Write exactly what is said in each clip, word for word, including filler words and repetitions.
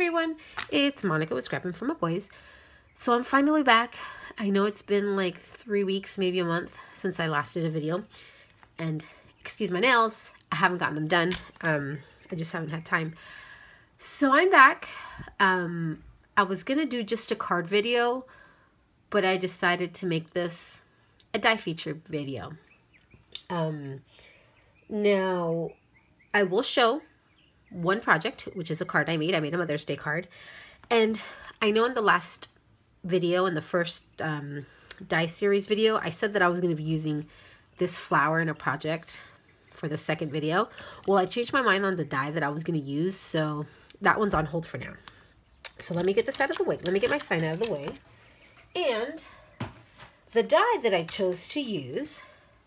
everyone, it's Monica with Scrapping for My Boys. So I'm finally back. I know it's been like three weeks, maybe a month since I last did a video. And excuse my nails, I haven't gotten them done. Um, I just haven't had time. So I'm back. Um, I was gonna do just a card video, but I decided to make this a die feature video. Um, now, I will show one project, which is a card I made. I made a Mother's Day card. And I know in the last video, in the first um, die series video, I said that I was going to be using this flower in a project for the second video. Well, I changed my mind on the die that I was going to use, so that one's on hold for now. So let me get this out of the way. Let me get my sign out of the way. And the die that I chose to use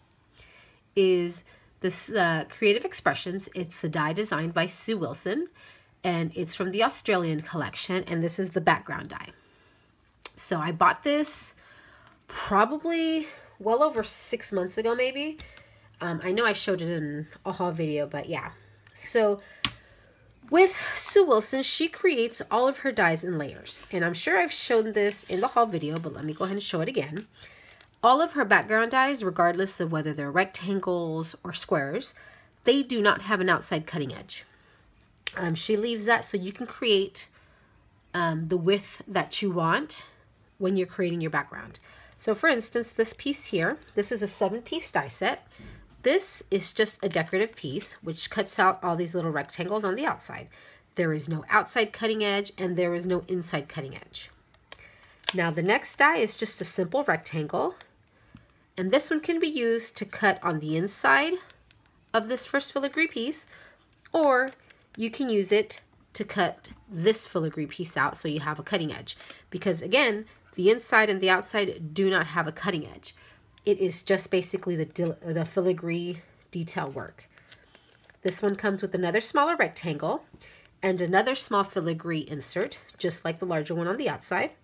is this uh, Creative Expressions. It's a die designed by Sue Wilson, and it's from the Australian collection, and this is the background die. So I bought this probably well over six months ago, maybe. Um, I know I showed it in a haul video, but yeah. So with Sue Wilson, she creates all of her dies in layers, and I'm sure I've shown this in the haul video, but let me go ahead and show it again. All of her background dies, regardless of whether they're rectangles or squares, they do not have an outside cutting edge. Um, she leaves that so you can create um, the width that you want when you're creating your background. So for instance, this piece here, this is a seven piece die set. This is just a decorative piece, which cuts out all these little rectangles on the outside. There is no outside cutting edge and there is no inside cutting edge. Now the next die is just a simple rectangle. And this one can be used to cut on the inside of this first filigree piece, or you can use it to cut this filigree piece out so you have a cutting edge. Because again, the inside and the outside do not have a cutting edge. It is just basically the, the filigree detail work. This one comes with another smaller rectangle and another small filigree insert, just like the larger one on the outside.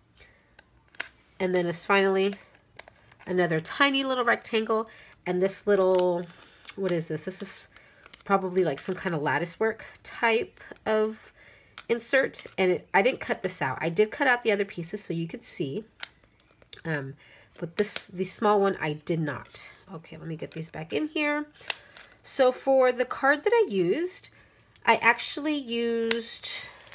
And then it's finally another tiny little rectangle, and this little, what is this? This is probably like some kind of lattice work type of insert, and it, I didn't cut this out. I did cut out the other pieces so you could see, um, but this the small one I did not. Okay, let me get these back in here. So for the card that I used, I actually used,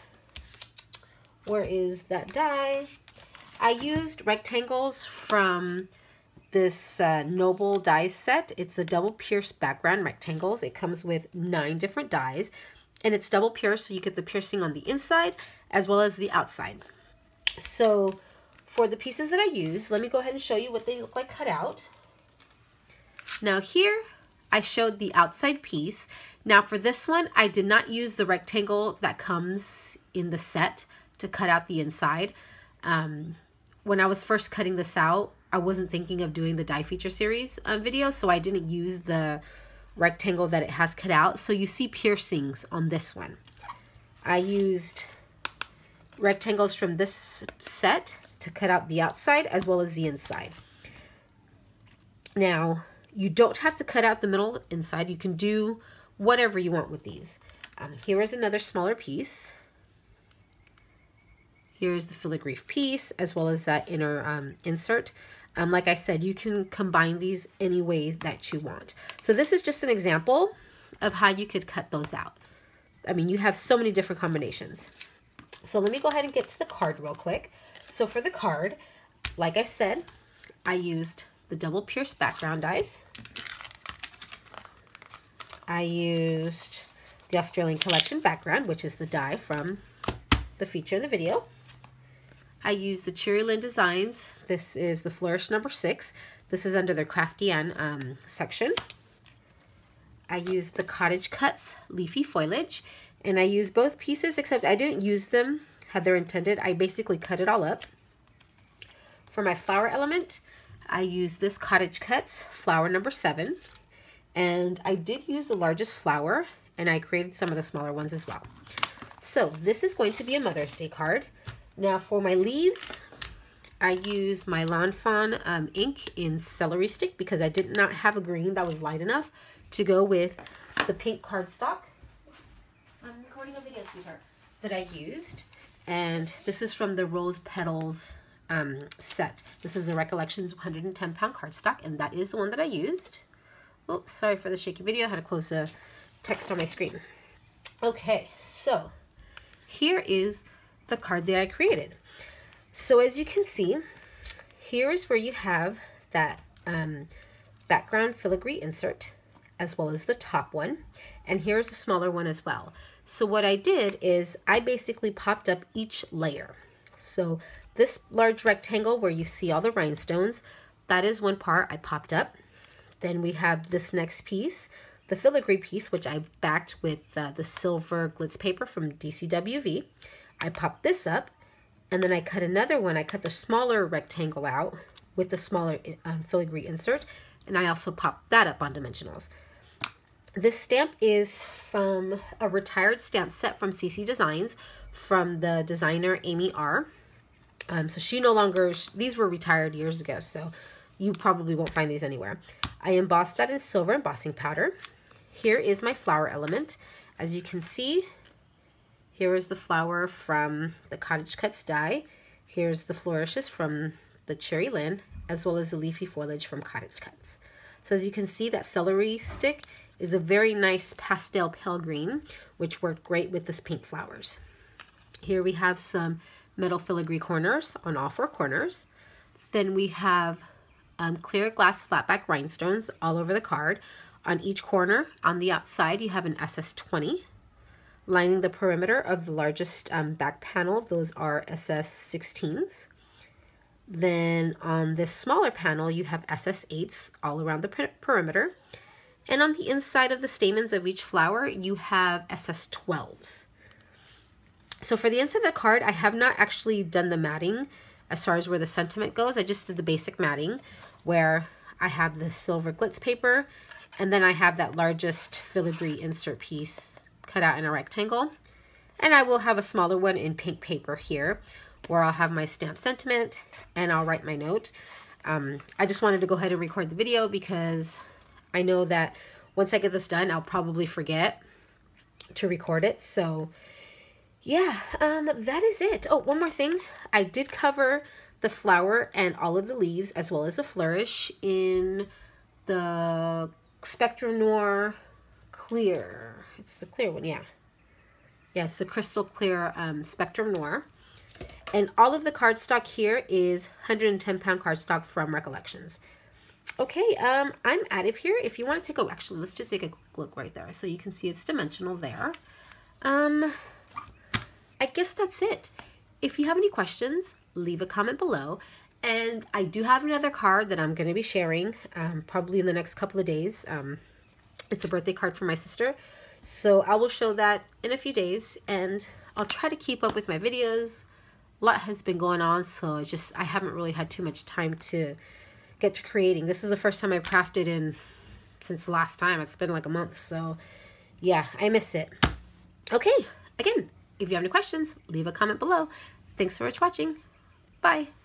where is that die? I used rectangles from this uh, Noble die set. It's a double pierce background rectangles. It comes with nine different dies, and it's double pierced, so you get the piercing on the inside as well as the outside. So for the pieces that I used, let me go ahead and show you what they look like cut out. Now here I showed the outside piece. Now for this one, I did not use the rectangle that comes in the set to cut out the inside. Um, when I was first cutting this out, I wasn't thinking of doing the die feature series um, video, so I didn't use the rectangle that it has cut out. So you see piercings on this one. I used rectangles from this set to cut out the outside as well as the inside. Now, you don't have to cut out the middle inside. You can do whatever you want with these. Um, here is another smaller piece. Here's the filigree piece as well as that inner um, insert. Um, like I said, you can combine these any way that you want. So this is just an example of how you could cut those out. I mean, you have so many different combinations. So let me go ahead and get to the card real quick. So for the card, like I said, I used the double pierced background dies. I used the Australian Collection background, which is the die from the feature in the video. I used the Cherry Lynn Designs. This is the Flourish number six. This is under the Crafty Ann um, section. I used the Cottage Cuts Leafy Foliage, and I used both pieces, except I didn't use them how they're intended. I basically cut it all up. For my flower element, I used this Cottage Cuts flower number seven, and I did use the largest flower, and I created some of the smaller ones as well. So this is going to be a Mother's Day card. Now for my leaves, I used my Lawn Fawn um, ink in Celery Stick because I did not have a green that was light enough to go with the pink cardstock. I'm recording a video, sweetheart, that I used. And this is from the Rose Petals um, set. This is the Recollections one hundred ten pound cardstock, and that is the one that I used. Oops, sorry for the shaky video. I had to close the text on my screen. Okay, so here is the card that I created. So as you can see, here is where you have that um, background filigree insert, as well as the top one. And here's a smaller one as well. So what I did is I basically popped up each layer. So this large rectangle where you see all the rhinestones, that is one part I popped up. Then we have this next piece, the filigree piece, which I backed with uh, the silver glitz paper from D C W V. I popped this up, and then I cut another one. I cut the smaller rectangle out with the smaller um, filigree insert, and I also popped that up on dimensionals. This stamp is from a retired stamp set from C C Designs from the designer Amy R. Um, so she no longer, these were retired years ago, so you probably won't find these anywhere. I embossed that in silver embossing powder. Here is my flower element. As you can see, here is the flower from the Cottage Cuts die. Here's the flourishes from the Cherry Lynn, as well as the leafy foliage from Cottage Cuts. So as you can see, that celery stick is a very nice pastel pale green, which worked great with this pink flowers. Here we have some metal filigree corners on all four corners. Then we have um, clear glass flatback rhinestones all over the card. On each corner, on the outside, you have an S S twenty. Lining the perimeter of the largest um, back panel, those are S S sixteens. Then on this smaller panel, you have S S eights all around the per perimeter. And on the inside of the stamens of each flower, you have S S twelves. So for the inside of the card, I have not actually done the matting as far as where the sentiment goes. I just did the basic matting where I have the silver glitz paper, and then I have that largest filigree insert piece cut out in a rectangle. And I will have a smaller one in pink paper here where I'll have my stamp sentiment and I'll write my note. Um, I just wanted to go ahead and record the video because I know that once I get this done, I'll probably forget to record it. So yeah, um, that is it. Oh, one more thing. I did cover the flower and all of the leaves as well as the flourish in the Spectrum Noir clear. It's the clear one, yeah. Yeah, it's the crystal clear um, Spectrum Noir. And all of the cardstock here is one hundred ten pound cardstock from Recollections. Okay, um, I'm out of here. If you want to take a, actually, let's just take a quick look right there. So you can see it's dimensional there. Um, I guess that's it. If you have any questions, leave a comment below. And I do have another card that I'm going to be sharing um, probably in the next couple of days. Um, it's a birthday card for my sister. So I will show that in a few days. And I'll try to keep up with my videos. A lot has been going on, so it's just I haven't really had too much time to get to creating. This is the first time I've crafted in since the last time. It's been like a month, so yeah, I miss it. Okay, again, if you have any questions, leave a comment below. Thanks for watching. Bye.